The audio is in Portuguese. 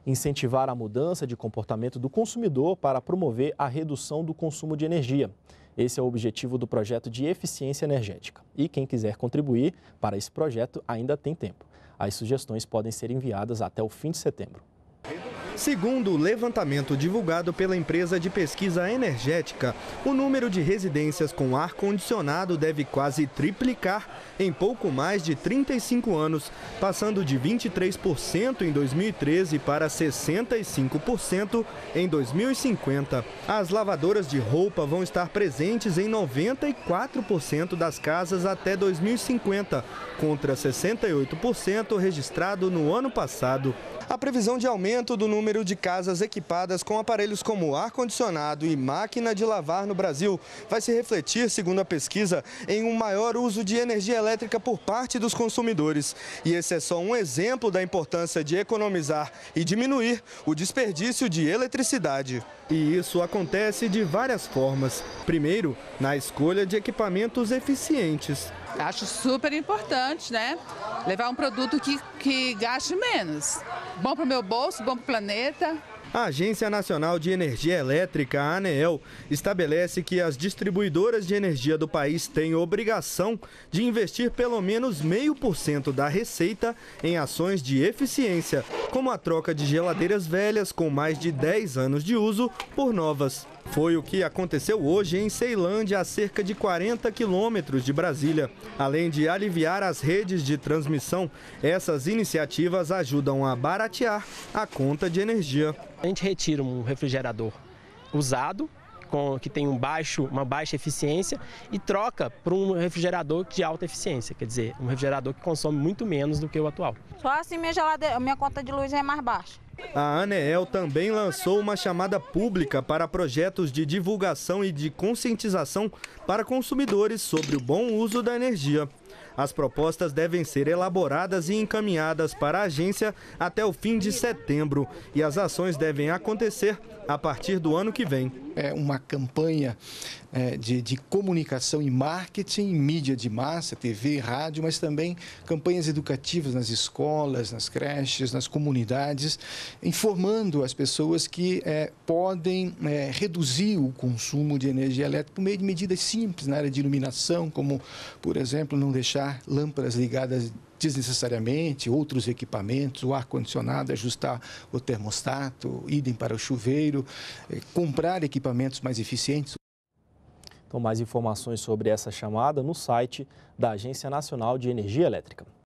incentivar a mudança de comportamento do consumidor para promover a redução do consumo de energia. Esse é o objetivo do projeto de eficiência energética. E quem quiser contribuir para esse projeto ainda tem tempo. As sugestões podem ser enviadas até o fim de setembro. Segundo o levantamento divulgado pela empresa de pesquisa energética, o número de residências com ar-condicionado deve quase triplicar em pouco mais de 35 anos, passando de 23% em 2013 para 65% em 2050. As lavadoras de roupa vão estar presentes em 94% das casas até 2050, contra 68% registrado no ano passado. A previsão de aumento do número de casas equipadas com aparelhos como ar-condicionado e máquina de lavar no Brasil vai se refletir, segundo a pesquisa, em um maior uso de energia elétrica por parte dos consumidores. E esse é só um exemplo da importância de economizar e diminuir o desperdício de eletricidade. E isso acontece de várias formas. Primeiro, na escolha de equipamentos eficientes. Acho super importante, né? Levar um produto que gaste menos. Bom para o meu bolso, bom para o planeta. A Agência Nacional de Energia Elétrica, a ANEEL, estabelece que as distribuidoras de energia do país têm obrigação de investir pelo menos 0,5% da receita em ações de eficiência, como a troca de geladeiras velhas com mais de 10 anos de uso por novas. Foi o que aconteceu hoje em Ceilândia, a cerca de 40 quilômetros de Brasília. Além de aliviar as redes de transmissão, essas iniciativas ajudam a baratear a conta de energia. A gente retira um refrigerador usado, que tem uma baixa eficiência, e troca por um refrigerador de alta eficiência, quer dizer, um refrigerador que consome muito menos do que o atual. Só assim minha conta de luz é mais baixa. A ANEEL também lançou uma chamada pública para projetos de divulgação e de conscientização para consumidores sobre o bom uso da energia. As propostas devem ser elaboradas e encaminhadas para a agência até o fim de setembro e as ações devem acontecer a partir do ano que vem. É uma campanha de comunicação e marketing, mídia de massa, TV, rádio, mas também campanhas educativas nas escolas, nas creches, nas comunidades, informando as pessoas que podem reduzir o consumo de energia elétrica por meio de medidas simples na área de iluminação, como, por exemplo, não deixar lâmpadas ligadas desnecessariamente, outros equipamentos, o ar-condicionado, ajustar o termostato, idem para o chuveiro, comprar equipamentos mais eficientes. Então, mais informações sobre essa chamada no site da Agência Nacional de Energia Elétrica.